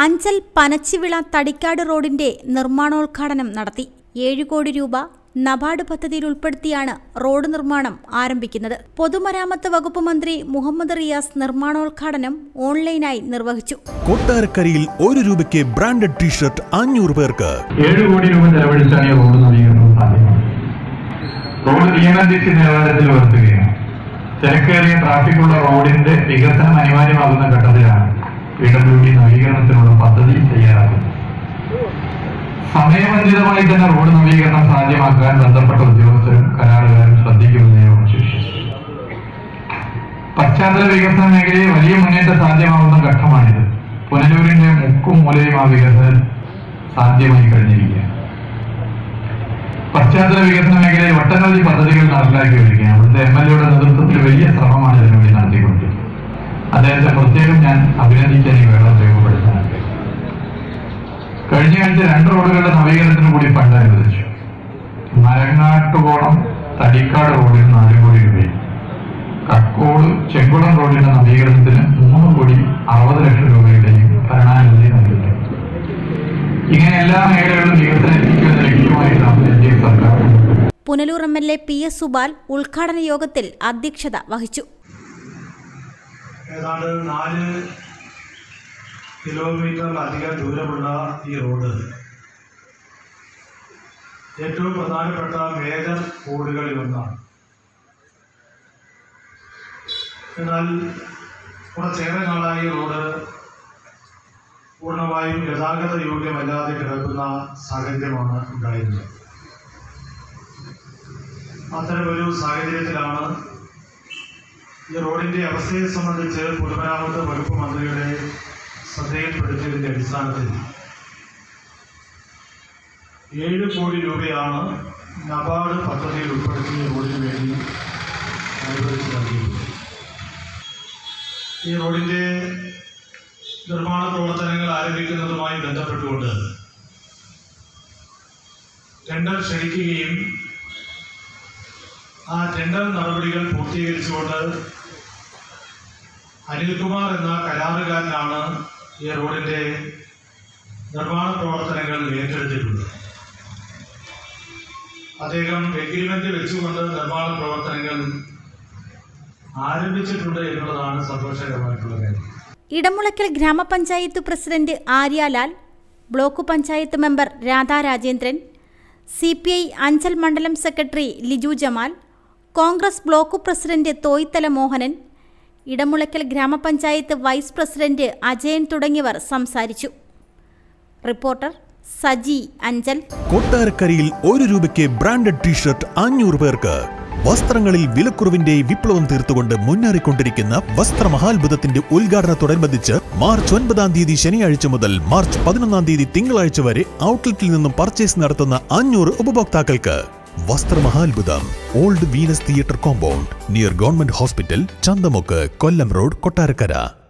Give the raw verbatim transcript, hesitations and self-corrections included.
അഞ്ചൽ പനച്ചിവിള തടിക്കാട് റോഡിന്റെ നിർമ്മാണോദ്ഘാടനം നടത്തി. ഏഴു കോടി രൂപ നബാർഡ് പദ്ധതിയിൽ ഉൾപ്പെടുത്തിയാണ് റോഡ് നിർമ്മാണം ആരംഭിക്കുന്നത്. പൊതുമരാമത്ത് വകുപ്പ് മന്ത്രി മുഹമ്മദ് റിയാസ് നിർമ്മാണോദ്ഘാടനം ഓൺലൈനായി നിർവഹിച്ചു. കൊട്ടാരക്കരയിൽ ഒരു രൂപയ്ക്ക് ബ്രാൻഡഡ് ടീഷർട്ട് അഞ്ഞൂറ് പേർക്ക്. ഏഴ് കോടി രൂപ ചെലവഴിച്ചാണ് ഈ റോഡ് നവീകരണം സാധ്യമാണ്. റോഡ് ജീവനന്തിച്ച് നിലവാരത്തിൽ ഉയർത്തുകയാണ്. തിരക്കേറിയ ട്രാഫിക്കുള്ള റോഡിന്റെ വികസനം അനിവാര്യമാകുന്ന ഘട്ടത്തിലാണ് പി ഡബ്ല്യു ഡി നവീകരണത്തിനുള്ള പദ്ധതി തയ്യാറാക്കുന്നത്. സമയബന്ധിതമായി തന്നെ റോഡ് നവീകരണം സാധ്യമാക്കാൻ ബന്ധപ്പെട്ട ഉദ്യോഗസ്ഥരും കരാറുകാരും ശ്രദ്ധിക്കുമെന്ന് ഞാൻ വിശ്വസിച്ചു. പശ്ചാത്തല വികസന മേഖലയിൽ വലിയ മുന്നേറ്റം സാധ്യമാകുന്ന ഘട്ടമാണിത്. പുനലൂരിന്റെ മുക്കും മൂലയും ആ വികസനം സാധ്യമായി കഴിഞ്ഞിരിക്കുകയാണ്. പശ്ചാത്തല വികസന മേഖലയിൽ ഒട്ടനവധി പദ്ധതികൾ നടപ്പിലാക്കി വരികയാണ്. അവിടുത്തെ എം എൽ എയുടെ നേതൃത്വത്തിൽ വലിയ ശ്രമമാണ് ഇതിനുവേണ്ടി നടത്തിക്കൊണ്ടിരിക്കുന്നത്. അദ്ദേഹത്തെ പ്രത്യേകം ഞാൻ അഭിനന്ദിക്കാൻ ഈ വേള ഉപയോഗപ്പെടുത്താൻ. കഴിഞ്ഞ ആഴ്ച രണ്ട് റോഡുകളുടെ നവീകരണത്തിന് കൂടി ഫണ്ട് അനുവദിച്ചു. മരങ്ങാട്ടുകോണം തടിക്കാട് റോഡിന് നാല് കോടി രൂപയും കക്കോട് ചെങ്കുളം റോഡിന്റെ നവീകരണത്തിന് മൂന്ന് കോടി അറുപത് ലക്ഷം രൂപയുടെയും ഭരണാനുമതി നൽകിയിട്ടുണ്ട്. ഇങ്ങനെ എല്ലാ മേഖലകളിലും വികസനം എത്തിക്കുമെന്ന ലക്ഷ്യമായിട്ടാണ് എൽ ഡി എഫ് സർക്കാർ. Punalur M L A P S Subal ഉദ്ഘാടന യോഗത്തിൽ അധ്യക്ഷത വഹിച്ചു. ഏതാണ്ട് നാല് കിലോമീറ്ററിലധികം ദൂരമുള്ള ഈ റോഡ് ഏറ്റവും പ്രധാനപ്പെട്ട മേജർ റോഡുകളിൽ ഒന്നാണ്. എന്നാൽ കുറച്ചേറെ നാളായി റോഡ് പൂർണ്ണമായും ഗതാഗത യോഗ്യമല്ലാതെ കിടക്കുന്ന സാഹചര്യമാണ് ഉണ്ടായിരുന്നത്. അത്തരമൊരു സാഹചര്യത്തിലാണ് ഈ റോഡിന്റെ അവസ്ഥയെ സംബന്ധിച്ച് പൊതുമരാമത്ത് വകുപ്പ് മന്ത്രിയുടെ ശ്രദ്ധയിൽപ്പെടുത്തിയതിന്റെ അടിസ്ഥാനത്തിൽ ഏഴ് കോടി രൂപയാണ് നബാർഡ് പദ്ധതിയിൽ ഉൾപ്പെടുത്തിയ റോഡിന് വേണ്ടി അനുവദിച്ചു നൽകിയിട്ടുള്ളത്. ഈ റോഡിന്റെ നിർമ്മാണ പ്രവർത്തനങ്ങൾ ആരംഭിക്കുന്നതുമായി ബന്ധപ്പെട്ടുകൊണ്ട് ടെൻഡർ ക്ഷണിക്കുകയും ആ ടെൻഡർ നടപടികൾ പൂർത്തീകരിച്ചുകൊണ്ട് അനിൽകുമാർ എന്ന കരാറുകാരനാണ് ഈ റോഡിന്റെ നിർമ്മാണ പ്രവർത്തനങ്ങൾ ഏറ്റെടുത്തിട്ടുള്ളത്. അദ്ദേഹം എഗ്രിമെന്റ് വെച്ചുകൊണ്ട് നിർമ്മാണ പ്രവർത്തനങ്ങൾ ആരംഭിച്ചിട്ടുണ്ട് എന്നുള്ളതാണ് സന്തോഷകരമായിട്ടുള്ള കാര്യം. ഇടമുളയ്ക്കൽ ഗ്രാമപഞ്ചായത്ത് president Aryalal, block panchayat member Radha Rajendran, C P I Anchal മണ്ഡലം secretary Liju Jamal, Congress block president Thoythala Mohanan, Edamulakkal ഗ്രാമപഞ്ചായത്ത് വൈസ് പ്രസിഡന്റ് അജയൻ തുടങ്ങിയവർ സംസാരിച്ചു. റിപ്പോർട്ടർ സജി അഞ്ചൽ. കൊട്ടാരക്കരയിൽ ഒരു രൂപയ്ക്ക് ബ്രാൻഡഡ് ടീഷർട്ട് അഞ്ഞൂറ് പേർക്ക്. വസ്ത്രങ്ങളിൽ വിലക്കുറവിന്റെ വിപ്ലവം തീർത്തുകൊണ്ട് മുന്നേറിക്കൊണ്ടിരിക്കുന്ന വസ്ത്രമഹാത്ഭുതത്തിന്റെ ഉദ്ഘാടനത്തോടനുബന്ധിച്ച് മാർച്ച് ഒൻപതാം തീയതി ശനിയാഴ്ച മുതൽ മാർച്ച് പതിനൊന്നാം തീയതി തിങ്കളാഴ്ച വരെ ഔട്ട്ലെറ്റിൽ നിന്നും പർച്ചേസ് നടത്തുന്ന അഞ്ഞൂറ് ഉപഭോക്താക്കൾക്ക് വസ്ത്രമഹാത്ഭുതം old Venus theatre compound near government hospital, Chanthamukku, Kollam road, Kottarakkara.